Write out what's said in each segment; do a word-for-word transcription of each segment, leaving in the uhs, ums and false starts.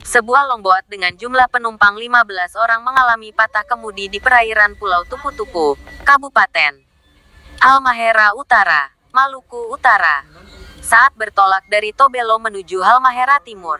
Sebuah longboat dengan jumlah penumpang lima belas orang mengalami patah kemudi di perairan Pulau Tupu-Tupu, Kabupaten Halmahera Utara, Maluku Utara, saat bertolak dari Tobelo menuju Halmahera Timur.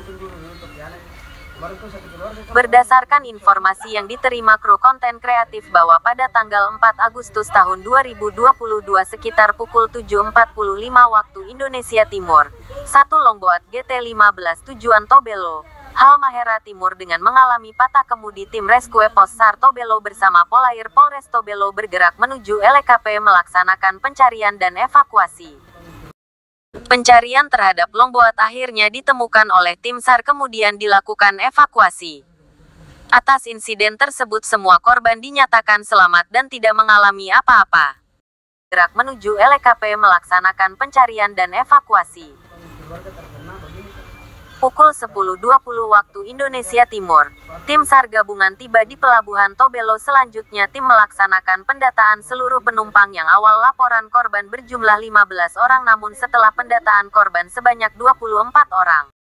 Berdasarkan informasi yang diterima kru konten kreatif bahwa pada tanggal empat Agustus tahun dua ribu dua puluh dua sekitar pukul tujuh empat puluh lima waktu Indonesia Timur, satu longboat G T lima belas tujuan Tobelo, Halmahera Timur dengan mengalami patah kemudi. Tim Rescue Pos SAR Tobelo bersama Polair Polres Tobelo bergerak menuju L K P melaksanakan pencarian dan evakuasi. Pencarian terhadap longboat akhirnya ditemukan oleh tim SAR kemudian dilakukan evakuasi. Atas insiden tersebut semua korban dinyatakan selamat dan tidak mengalami apa-apa. Gerak menuju L K P melaksanakan pencarian dan evakuasi. Pukul sepuluh dua puluh waktu Indonesia Timur, tim SAR gabungan tiba di Pelabuhan Tobelo. Selanjutnya tim melaksanakan pendataan seluruh penumpang yang awal laporan korban berjumlah lima belas orang namun setelah pendataan korban sebanyak dua puluh empat orang.